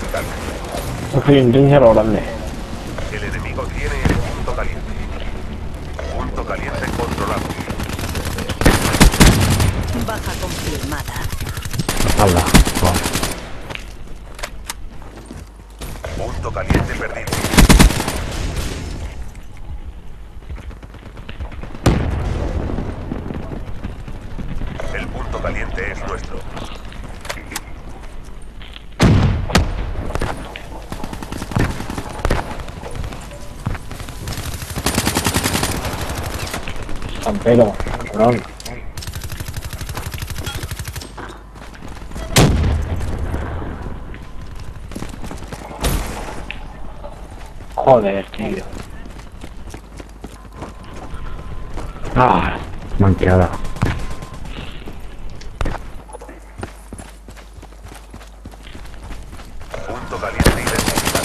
identificar. Soy un trinchero grande. El enemigo tiene el punto caliente. Punto caliente controlado. Baja confirmada. Habla. Punto caliente perdido. El punto caliente es nuestro. Campero, cabrón. Joder, tío. Ah, manqueada. Punto caliente identificado.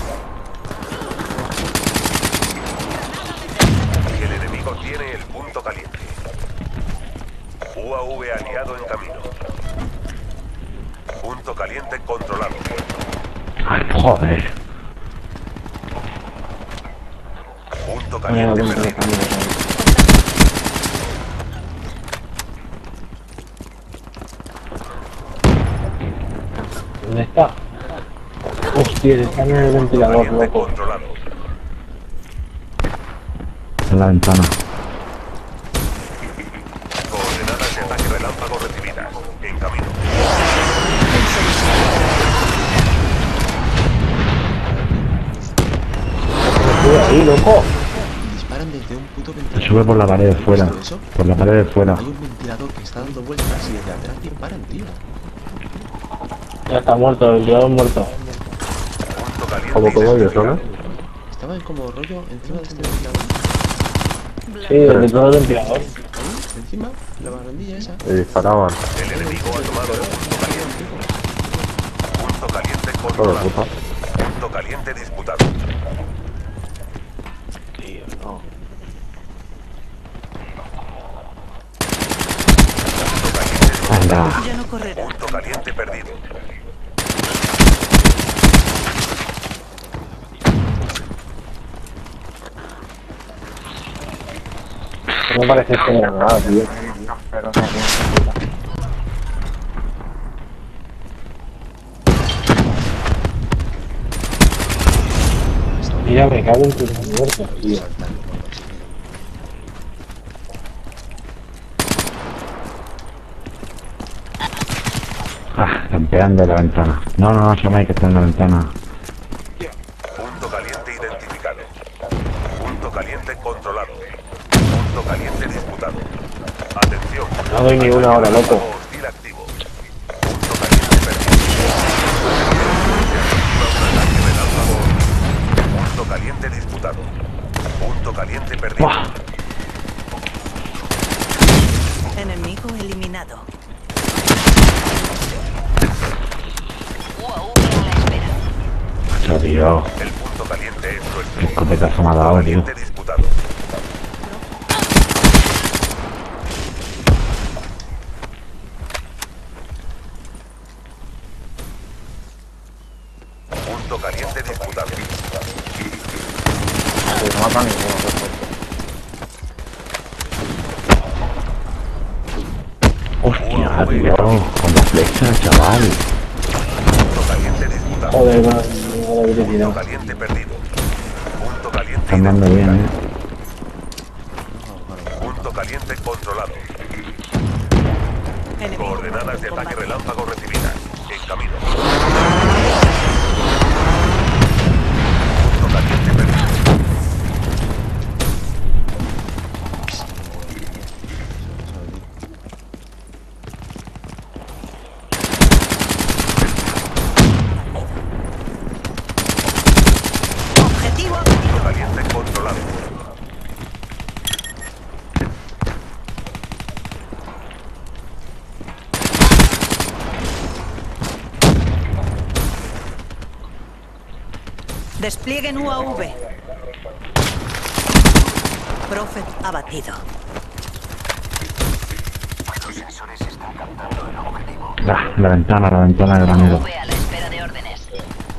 El enemigo tiene el punto caliente. UAV aliado en camino. Punto caliente controlado. Ay, joder. Punto Mira, caliente dentro de perdido. cámara. ¿Dónde está? Hostia, está en el ventilador, Caliente loco. controlado. En la ventana. Coordenadas de ataque relámpago recibidas. En camino. Ahí, loco. Disparan desde un puto Se ventilador. sube por la pared de ¿Has fuera. visto eso? Por la pared de fuera. Hay un ventilador que está dando vueltas y desde atrás disparan, tío. Ya está muerto, el ventilador muerto. Punto caliente Como todo yo, identificado. ¿no? Estaban como rollo encima de este ventilador. Sí, dentro del ventilador. Ahí, encima, la barandilla esa. Y disparaban. El enemigo ha tomado el punto caliente. Punto caliente Joder, controlado. puta. Punto caliente disputado. Tío, no. Punto caliente Anda. Ya no correrá. Punto caliente perdido. No parece que era nada, tío. Pero no, mira, me cago en tus muertos, tío. Saltando por los sitios. Ah, campeando la ventana. No, no, no, Samai, que está en la ventana. Punto caliente identificado. Punto caliente controlado. Punto caliente disputado. Atención. No doy ni una hora, loco. Hostil activo. Punto caliente perdido. Ataque relámpago. Punto caliente disputado. Punto caliente perdido. ¡Buah! Enemigo eliminado. Macho, tío. El punto caliente es Qué nuestro. escopetazo me ha Punto dado, tío. caliente disputado. Punto caliente disputado. No mata ninguno, loco. Hostia, tío. Con la flecha, chaval. Punto caliente disputado. Joder, no, no de Punto velocidad. caliente perdido. Punto caliente Están dando bien, identificado. eh. Punto caliente controlado. Enemigo Coordenadas de en ataque combate. relámpago recibidas. En camino. Punto caliente perdido. Objetivo. Punto caliente controlado. Desplieguen UAV. Prophet abatido. La ventana de granero. UAV a la espera de órdenes.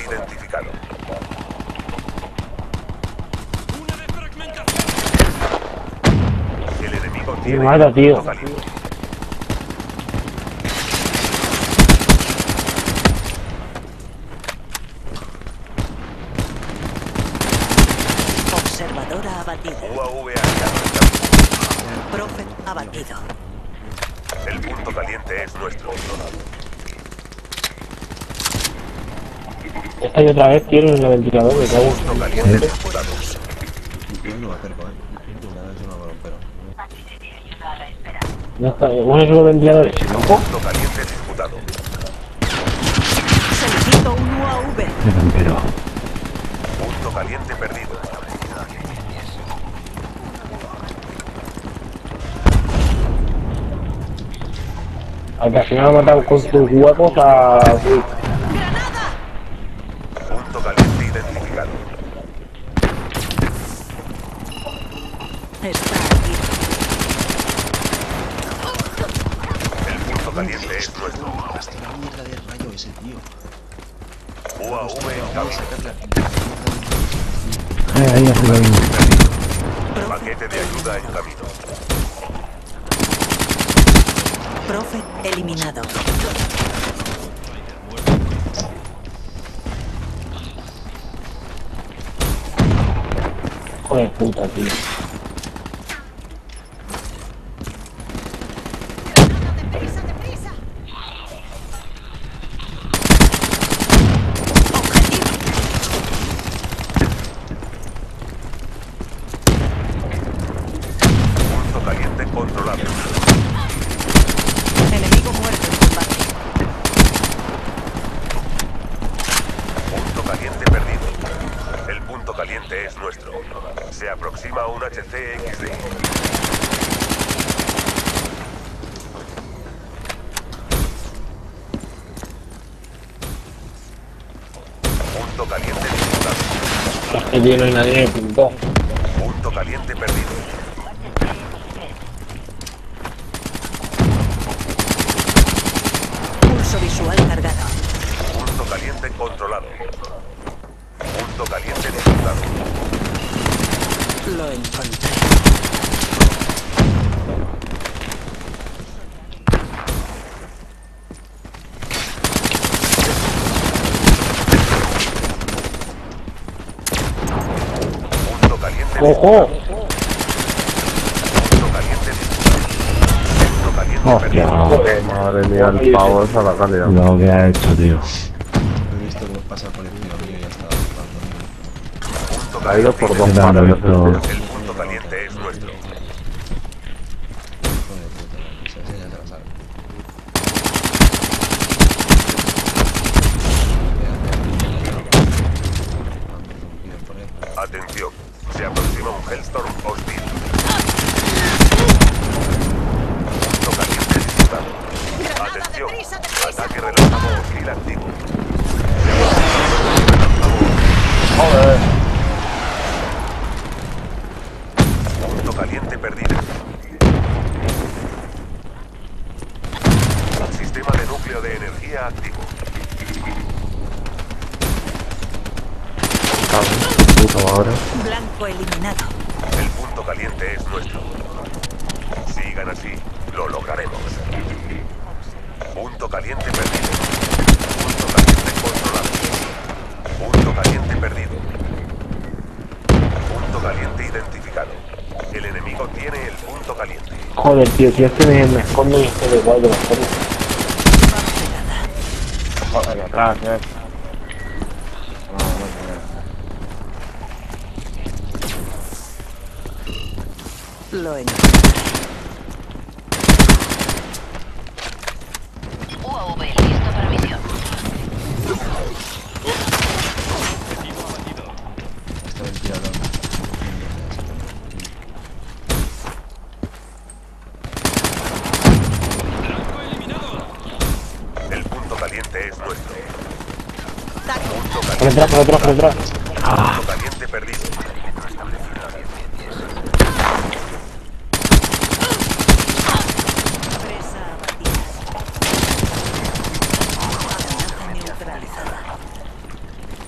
identificado. El enemigo tiene mata, el tío. punto caliente. Observadora abatida. UAV aliado en camino. Prophet abatido. El punto caliente es nuestro. Esta y otra vez quiero en el ventilador, me cago Punto en caliente disputado. Yo no me acerco, La verdad es una broma, pero. No está, bueno, esos ventiladores, ¿no? Punto caliente disputado. Solicito un UAV. Pero, Punto caliente perdido. Al que al final ha matado con sus huevos a... Punto caliente identificado. Está aquí. El punto caliente es nuestro. Hasta la mierda de rayo ese, tío. UAV en Vamos a camino. sacarla. ahí hace lo mismo. Paquete de ayuda en camino. Prophet eliminado. Joder, puta, tío. Punto caliente controlado. Enemigo muerto en combate. Punto caliente perdido. El punto caliente es nuestro. Se aproxima un HCXD. Punto caliente disputado. Es que tío, no hay nadie en el punto. Punto caliente perdido. Pulso visual cargado. Punto caliente controlado. Punto caliente disputado. Lo encontré. Punto caliente ¡Ojo! Punto caliente disputado. Punto caliente Hostia, perdido. Madre mía, el pavo esa la calidad. lo que ha hecho, tío. He visto que pasa por encima mío y ya estaba flipando. Punto Ha ido caliente por dos identificado. pares, Visto- tío. El punto caliente es nuestro. Hijo de puta, esa ya te la sabes. Atención, se aproxima un Hellstorm hostil. Punto caliente disputado. Atención, ataque relámpago hostil activo. Se aproxima un relámpago Joder. hostil. Punto caliente perdido. Sistema de núcleo de energía activo. Puta madre. Blanco eliminado. El punto caliente es nuestro. Sigan así, lo lograremos. Punto caliente perdido. Punto caliente controlado. Punto caliente perdido. Punto caliente identificado. El enemigo tiene el punto caliente. Joder, tío, si es que me escondo y estoy de igual de las cosas. Joder, atrás, Lo encontré. UAV listo para misión. Está ventilador. El punto caliente es nuestro. Punto Por caliente, detrás, por detrás, por detrás. punto caliente perdido. Presa abatida. Amenaza neutralizada.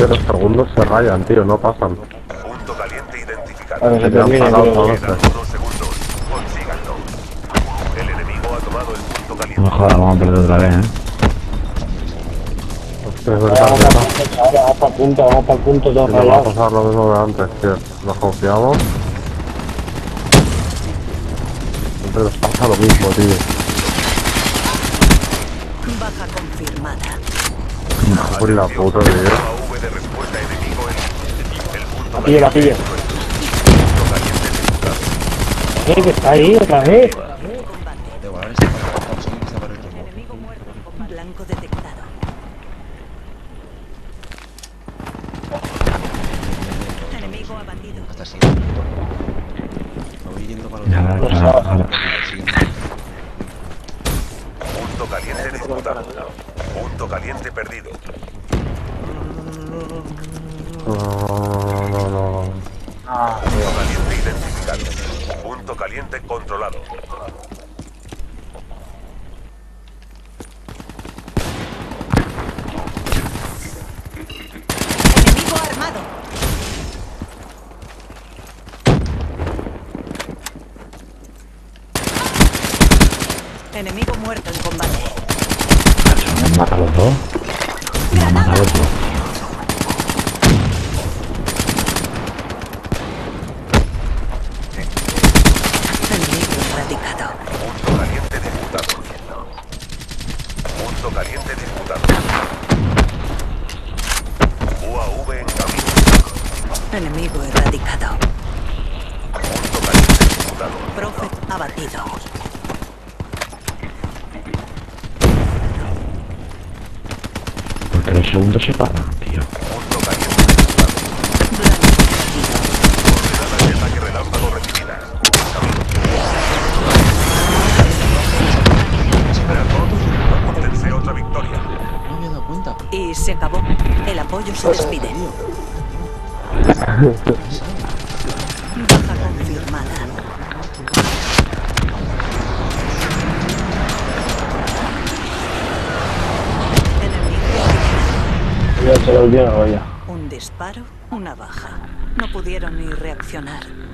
que los segundos se rayan, tío, no pasan. Punto caliente identificado. Cuando se Se quedan termine, parados, creo. ¿no? Quedan unos segundos. Consíganlo. El enemigo ha tomado el punto No caliente. me jodas, vamos a perder otra vez, Hostia, es Ahora verdad, vamos para el punto, todos que nos va a rayados. pasar lo mismo de antes, tío. Nos confiamos. Siempre nos pasa lo mismo, tío. Baja confirmada. Por la puta, tío. UAV de respuesta enemigo en el punto La pillo, la pillo. punto caliente ejecutado. Que está ahí otra vez. Combate. Da igual, ahora está para conseguir que está para el otro. Enemigo muerto en combate. Blanco detectado. Enemigo abatido. Hasta el siguiente. Me voy yendo para el Ya, otro. ahora. El siguiente. Punto caliente disputado. Punto caliente perdido. No. Punto caliente identificado. Punto caliente controlado. Enemigo armado. Enemigo muerto en combate. Me han matado los dos. Me han matado los dos. Enemigo erradicado. Punto caliente disputado. Punto caliente disputado. UAV en camino. Enemigo erradicado. Punto caliente disputado. Prophet abatido. Porque los segundos se paran, tío. Punto caliente disputado. Blanco abatido. Coordenadas de ataque relámpago recibidas. Camino. Espera todo. Obtense otra victoria. No me había dado cuenta. Y se acabó. El apoyo se despide. Baja confirmada. Enemigo eliminado. Ya se lo olvidó, ya. Un disparo, una baja. No pudieron ni reaccionar.